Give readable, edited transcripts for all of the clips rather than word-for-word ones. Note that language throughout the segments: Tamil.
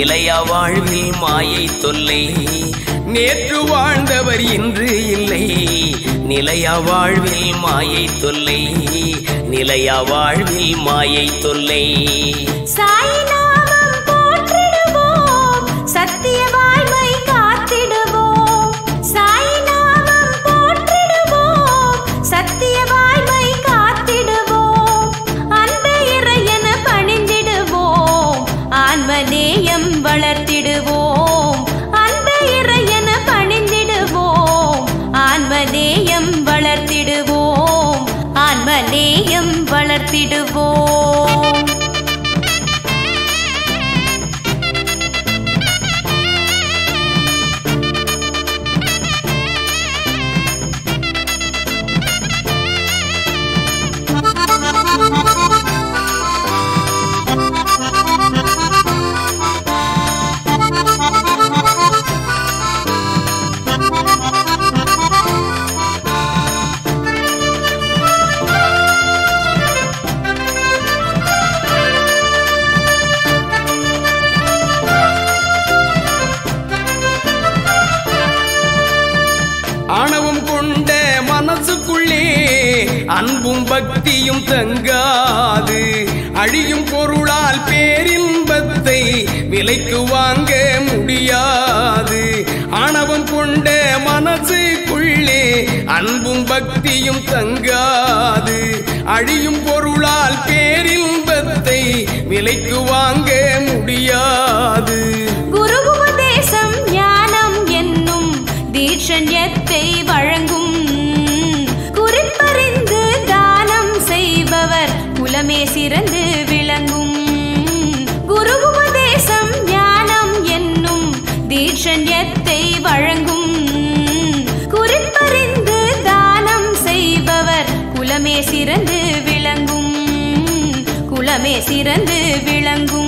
நிலையா வாழ்வில் மாயை தொல்லை. நேற்று வாழ்ந்தவர் இன்று இல்லை, நிலையா வாழ்வில் மாயை தொல்லை, நிலையா வாழ்வில் மாயை தொல்லை. சாய்நாமம் போற்றிடுவோம், சத்திய வாழ்வை காத்திடுவோம். சாய்நாமம் போற்றிடுவோம், சத்திய வாழ்வை காத்திடுவோம். அன்பே இறையென பணிந்திடுவோம், ஆன்மநேயம் வளர்த்திடுவோம். அன்பே இறையென பணிந்திடுவோம், ஆன்மநேயம் வளர்த்திடுவோம், ஆன்மநேயம் வளர்த்திடுவோம். ஆணவம் கொண்ட மனசுக்குள்ளே அன்பும் பக்தியும் தங்காது. அழியும் பொருளால் பேரின்பத்தை விலைக்கு வாங்க முடியாது. ஆணவம் கொண்ட மனசுக்குள்ளே அன்பும் பக்தியும் தங்காது. அழியும் பொருளால் பேரின்பத்தை விலைக்கு வாங்க முடியாது. குரு உபதேசம் ஞானம் என்னும் தீட்சண்யத்தை வழங்கும். குறிப்பறிந்து தானம் செய்பவர் குலமே சிறந்து விளங்கும். குரு உபதேசம் ஞானம் என்னும் தீட்சண்யத்தை வழங்கும். குறிப்பறிந்து தானம் செய்பவர் குலமே சிறந்து விளங்கும், குலமே சிறந்து விளங்கும்.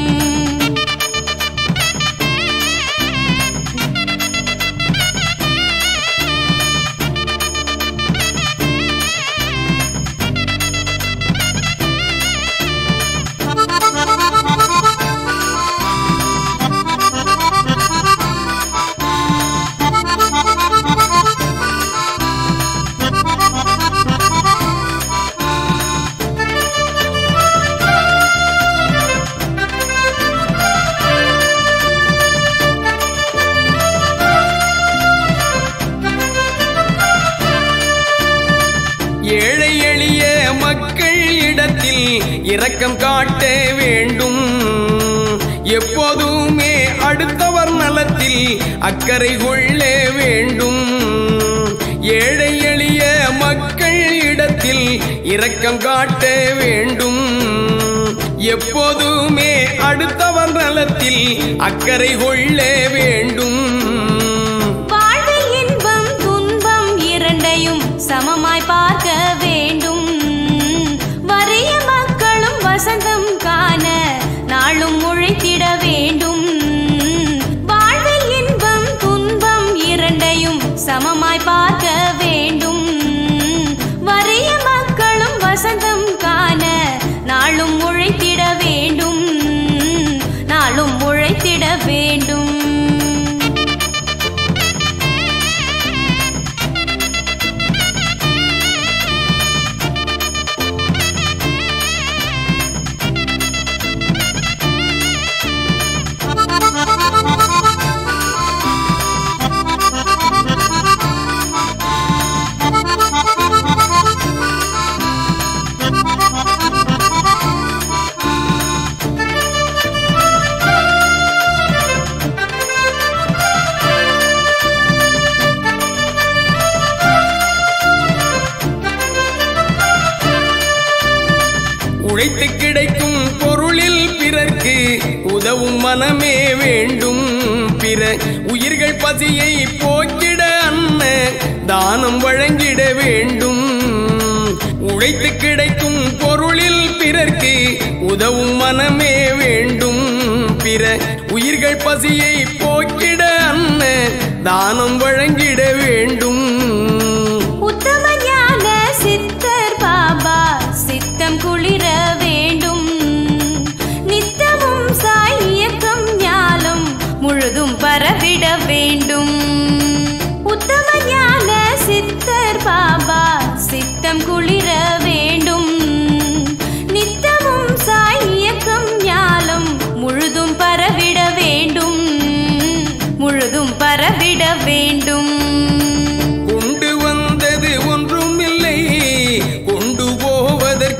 ஏழை எளிய மக்கள் இடத்தில் இரக்கம் காட்ட வேண்டும். எப்போதுமே அடுத்தவர் நலத்தில் அக்கறை கொள்ள வேண்டும். ஏழை எளிய மக்கள் இடத்தில் இரக்கம் காட்ட வேண்டும். எப்போதுமே அடுத்தவர் நலத்தில் அக்கறை கொள்ள வேண்டும். வாழ்வில் இன்பம் துன்பம் இரண்டையும் சமமாய் பார்க்க வேண்டும். வறிய மக்களும் வசந்தம் காண நாளும் உழைத்திட வேண்டும். வாழ்வில் இன்பம் துன்பம் இரண்டையும் சமமாய் பார்க்க வேண்டும். வறிய மக்களும் வசந்தம் காண நாளும் உழைத்திட வேண்டும், நாளும் உழைத்திட வேண்டும். உழைத்து கிடைக்கும் பொருளில் பிறர்க்கு உதவும் மனமே வேண்டும். பிற உயிர்கள் பசியை போக்கிட அன்ன தானம் வழங்கிட வேண்டும். உழைத்து கிடைக்கும் பொருளில் பிறர்க்கு உதவும் மனமே வேண்டும். பிற உயிர்கள் பசியை போக்கிட அன்ன தானம் வழங்கிட வேண்டும். உத்தம ஞான சித்தர் பாபா சித்தம் குளிர வேண்டும். நித்தமும் சாய் இயக்கம் ஞான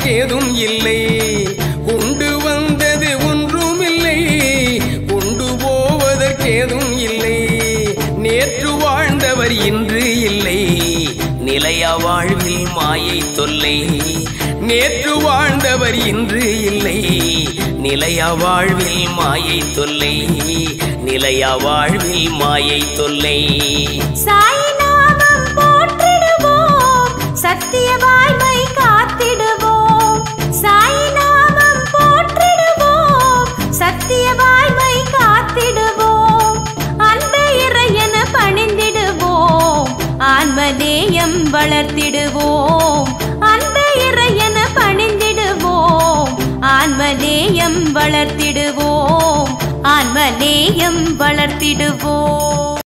போவதற்கேதும் இல்லை, கொண்டு வந்தது ஒன்றுமில்லை, கொண்டு போவதற்கேதும் இல்லை. நேற்று வாழ்ந்தவர் இன்று இல்லை, நிலையா வாழ்வில் மாயை தொல்லை. நேற்று வாழ்ந்தவர் இன்று இல்லை, நிலையா வாழ்வில் மாயை தொல்லை, நிலையா வாழ்வில் மாயை தொல்லை. சாயி நாமம் போற்றிடுவோம், சத்திய வாய்மை காத்திடுவோம். சாயி நாமம் போற்றிடுவோம், சத்திய வாய்மை காத்திடுவோம். அன்பே இறையென பணிந்திடுவோம், ஆன்மநேயம் வளர்த்திடுவோம். அன்பே இறையென பணிந்திடுவோம், ஆன்மநேயம் வளர்த்திடுவோம், ஆன்மநேயம் வளர்த்திடுவோம்.